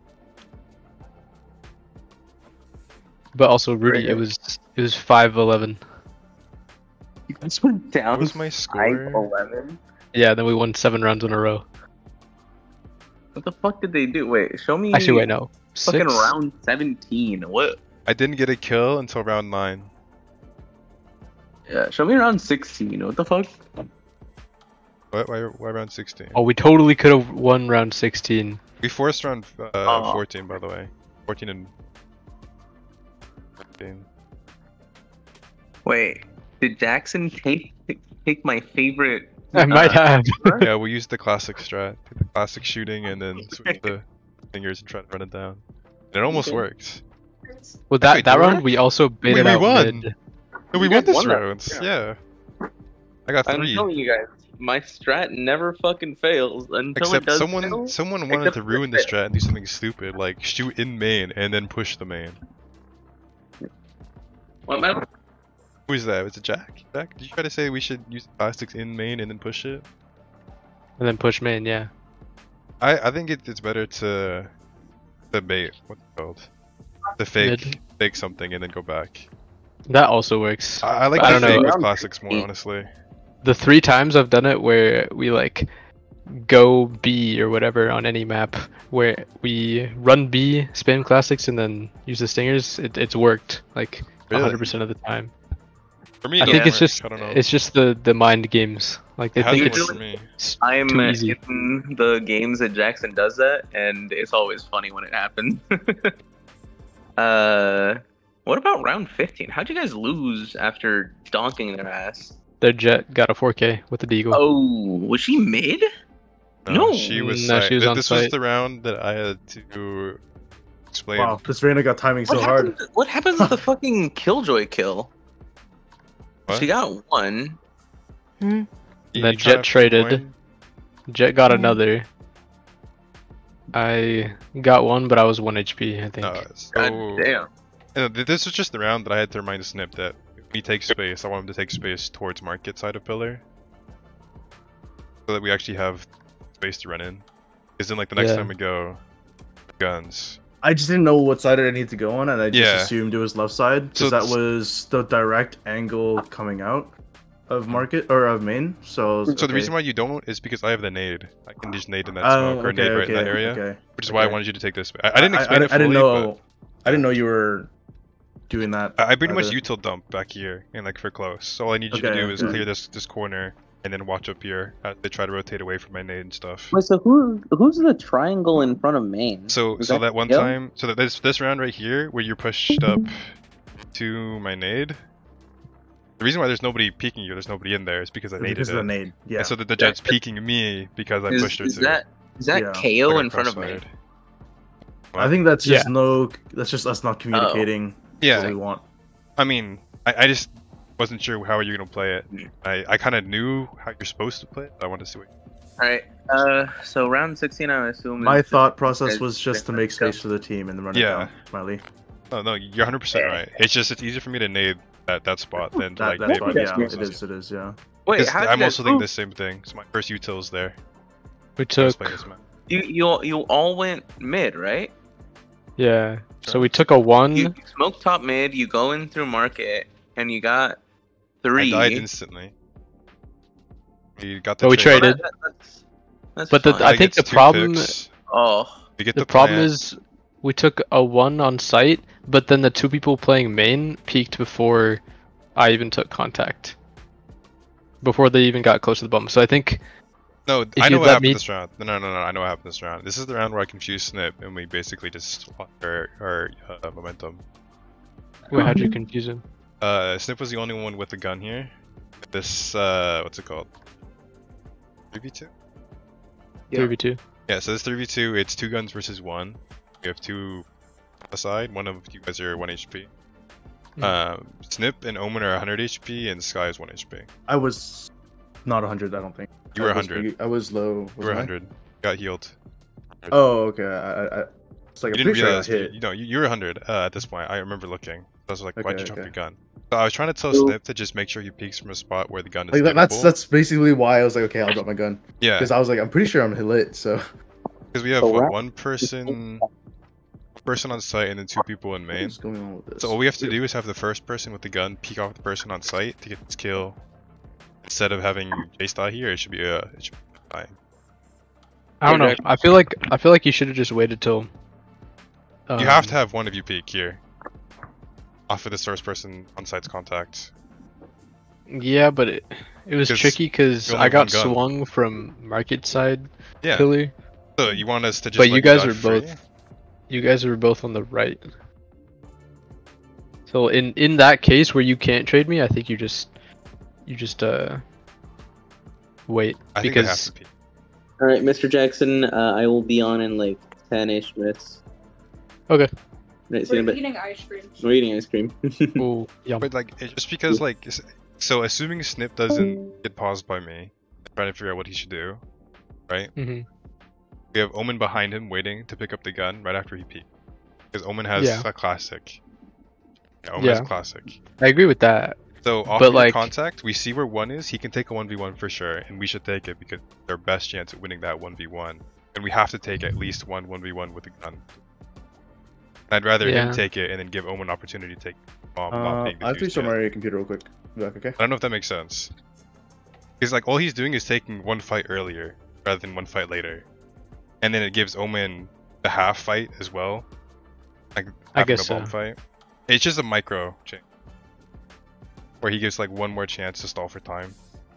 But also Rudy, it was it was five eleven. You guys went down What was my score? five eleven? Yeah, then we won seven rounds in a row. What the fuck did they do? Wait, show me. Actually, wait, no. Fucking Six? round seventeen. What? I didn't get a kill until round nine. Yeah, show me around sixteen. What the fuck? Why, why, why round sixteen? Oh, we totally could have won round sixteen. We forced round uh, Oh. fourteen, by the way. fourteen and fifteen. Wait, did Jackson take take my favorite? I might uh, have. Yeah, we used the classic strat, the classic shooting, and then switch the fingers and try to run it down. And it almost Okay. works. Well, that Wait, that did round we? we also baited we out won. mid. No, we You won guys this won that, round. yeah. Yeah. I got I'm three. telling you guys, my strat never fucking fails until it Except does someone, fail. someone wanted Except to for ruin the fail. strat and do something stupid, like shoot in main and then push the main. What man? Who is that? Was it Jack? Jack? Did you try to say we should use plastics in main and then push it? And then push main, yeah. I I think it, it's better to to bait. What's it called? To fake Mid. fake something and then go back. That also works. I, I like I to don't fake know. with classics more, honestly. The three times I've done it where we like go B or whatever on any map, where we run B, spam classics, and then use the stingers, it, it's worked like Really? one hundred percent of the time. For me, I it think don't it's work. just I don't know. it's just the the mind games. Like they It hasn't think worked it's, for me. it's I'm too easy. in the games that Jackson does that, and it's always funny when it happens. uh, what about round fifteen? How'd you guys lose after donking their ass? Their jet got a four K with the deagle. Oh, was she mid? No. she was. No, site. she was Th- on This was site. the round that I had to explain. Wow, this Reyna got timing so What hard. happened? What happens with the fucking Killjoy kill? What? She got one. You- The you try jet to traded. join? Jet got another. I got one, but I was one H P, I think. Uh, God so damn. Uh, th- this was just the round that I had to remind Snip that if we take space, I want him to take space towards market side of pillar, so that we actually have space to run in. Because then, like the next Yeah. time we go, guns. I just didn't know what side I need to go on, and I just Yeah. assumed it was left side So because that it's- was the direct angle coming out of market or of main. So, I was, So the okay. reason why you don't is because I have the nade. I can just nade in that Oh, smoke or okay, nade right in okay, that area, okay, which is why I okay. wanted you to take this. I, I didn't I- explain I, it fully, I didn't know. but I didn't know you were doing that. I, I pretty much either. util dump back here and like for close. So all I need you to Okay, do is okay. clear this this corner and then watch up here as they try to rotate away from my nade and stuff. Wait, so who who's the triangle in front of main? So Is so that that one Gil? time, so that this this round right here where you're pushed up to my nade. The reason why there's nobody peeking you, there's nobody in there, is because I naded because it. of the nade. Yeah. And so that the jet's peeking me because I Is, pushed her is to. that is that Yeah. K O like a in front of main? crossfired. I think that's just Yeah. no. That's just us not communicating what Yeah, we want. I mean, I, I just wasn't sure how you're gonna play it. Mm. I, I kind of knew how you're supposed to play it. I wanted to see what. All right. Uh, so round sixteen, I assume. My is thought just- process is was just to different make space stuff. for the team and then run Yeah. it down. Smiley. No, no, you're one hundred percent right. It's just it's easier for me to nade that that spot than to That, like that's nade why. my Yeah, next it closest. is. It is. Yeah. Wait, Because how did I'm you also guys- thinking the same thing. So my first util's there. We I was took, playing this map. You you all- you all went mid, right? yeah. So we took a one. You smoke top mid. You go in through market, and you got three. I died instantly. We got the But we trade. traded. That- that's, that's But the- fine. I think gets the two problem- picks. oh, We get The the, problem plant. is we took a one on site, but then the two people playing main peaked before I even took contact. Before they even got close to the bump. So I think No, If I know you what let happened me- this round. No, no, no, no, I know what happened this round. This is the round where I confused Snip, and we basically just lost our, our uh, momentum. wait, how'd you confuse him? Uh, Snip was the only one with the gun here. This, uh, what's it called? three v two? three v two. Yeah, so this three v two, it's two guns versus one. We have two aside. One of you guys are one H P. Hmm. Um, Snip and Omen are one hundred H P, and Sky is one H P. I was not one hundred. I don't think. You were I was one hundred. pretty- I was low. You wasn't were I? one hundred. Got healed. Oh, okay. I, I, it's like You I'm didn't pretty sure I realize, got you, hit. you know, you, you were one hundred uh, at this point. I remember looking. I was like, why'd Okay, you drop okay. your gun? So I was trying to tell So- Snip to just make sure he peeks from a spot where the gun is Like that, that's dimmable. that's basically why I was like, okay, I'll drop my gun Yeah, because I was like, I'm pretty sure I'm lit. So because we have So what, round- one person, person on site and then two people in main. what's going on with this? So all we have to do is have the first person with the gun peek off the person on site to get this kill. Instead of having Jace die here, it should be uh, it should be fine. I don't know. I feel like I feel like you should have just waited till. Um, You have to have one of you peek here. Off of this first person on site's contact. Yeah, but it, it was Because tricky because you only I got have one gun. swung from market side Yeah. pillar, So you want us to just but let you guys die were free? both you guys were both on the right. So in in that case where you can't trade me, I think you just you just uh wait I think they have because to peek. Alright, Mister Jackson, uh, I will be on in like ten-ish minutes. okay. Right, see you in a bit. eating ice cream. We're eating ice cream. Ooh, yum. But like, it, just because like, s- so assuming Snip doesn't get paused by me, trying to figure out what he should do, right? Mhm. We have Omen behind him waiting to pick up the gun right after he peeked. Because Omen has Yeah. a classic. Yeah, Omen Yeah. has classic. I agree with that. So off But, of your like- contact, we see where one is. He can take a one v one for sure, and we should take it because it's our best chance at winning that one v one. And we have to take at least one one v one with a gun. I'd rather Yeah. him take it and then give Omen an opportunity to take bomb, not Uh, being I have to defused restart yet. my computer real quick. Be back, okay? I don't know if that makes sense. Because like all he's doing is taking one fight earlier rather than one fight later, and then it gives Omen the half fight as well. Like I having guess a bomb so. fight. It's just a micro change where he gives like one more chance to stall for time.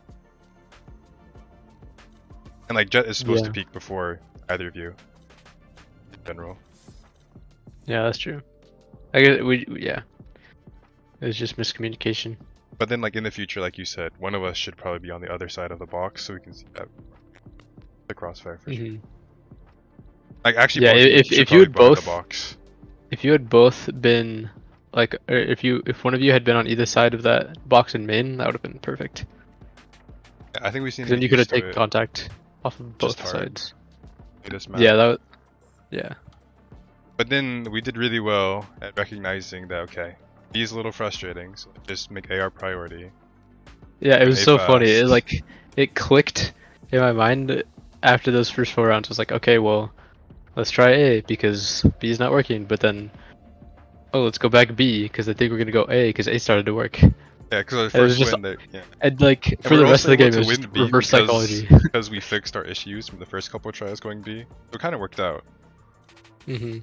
And like Jet is supposed Yeah. to peek before either of you. In general. Yeah, that's true. I guess we yeah. It was just miscommunication. But then like in the future, like you said, one of us should probably be on the other side of the box so we can see that the crossfire for sure. Mhm. Like actually, Yeah, both of if- should if you had probably be behind both- the box. If you had both been like, or if you if one of you had been on either side of that box in main, that would have been perfect. I think we seen. Then you could have taken contact off of both Just hard. sides. Latest map. Yeah, that. Was, yeah. But then we did really well at recognizing that okay, he's a little frustrating, so just make A R priority. Yeah, it was A so funny. It fast. like it clicked in my mind after those first four rounds. I was like, okay, well, let's try A because B is not working. But then, oh, let's go back B because I think we're gonna go A because A started to work. Yeah, because It our was first just- win, there, yeah. And like And for we the were rest of also the able game, it to was win just B reverse because- psychology. because we fixed our issues from the first couple of tries going B. So it kind of worked out. hmm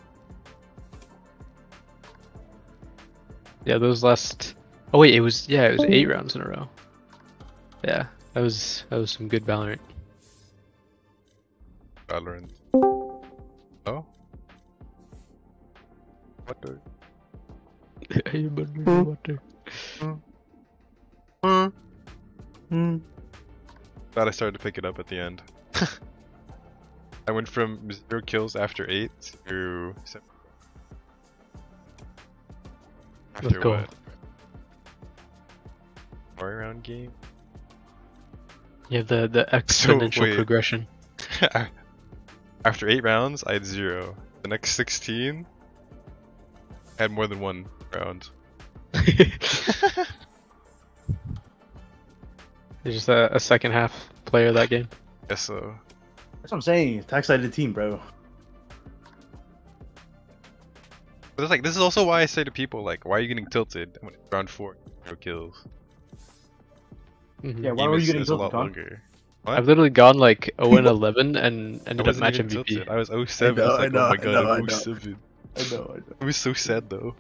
Yeah, those last. Oh wait, it was yeah, it was eight rounds in a row. Yeah, that was that was some good Valorant. Valorant. Oh. What the? Hey, buddy, water. Glad I started to pick it up at the end. I went from zero kills after eight to seven. After Let's go. what? Four round game. You have the the exponential wait. progression. After eight rounds, I had zero. The next sixteen, I had more than one round. You're just a, a second half player of that game. Guess so. That's what I'm saying. Attack-sided team, bro. But it's like this is also why I say to people like, why are you getting tilted when it's round four, no kills? Mhm. Yeah, why Game were you is- getting is a tilted, lot Con? longer. What? I've literally gone like oh and eleven and I ended up wasn't match even M V P. tilted. I was oh seven. I know, It's like, I know, oh my I god, know, I I'm know. oh seven. I know, I know. It was so sad though.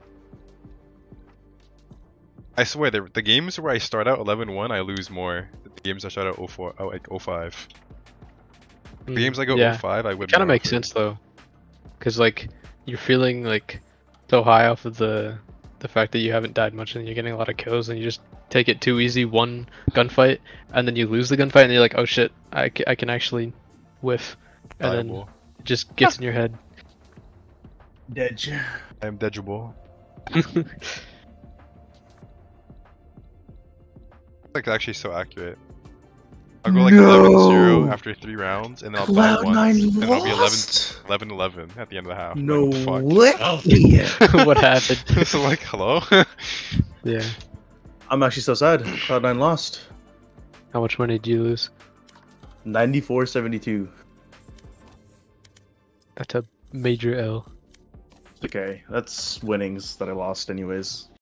I swear, the, the games where I start out eleven one, I lose more than the games I start out oh four, oh, like oh five. The Mm, games I go yeah. oh five, I win. Kind of more makes often. sense though, because like you're feeling like so high off of the the fact that you haven't died much and you're getting a lot of kills and you just take it too easy one gunfight and then you lose the gunfight and you're like, oh shit, I, ca- I can actually whiff, and then Valuable. it just gets in your head. Dead. I am deadable. Like actually so accurate. I'll go like eleven zero after three rounds, and then I'll die Cloud once, nine and I'll be lost. eleven eleven at the end of the half. I'm No like, fuck. way. What happened? So like, hello? Yeah. I'm actually so sad. Cloud nine lost. How much money did you lose? ninety-four seventy-two. That's a major L. Okay, that's winnings that I lost anyways.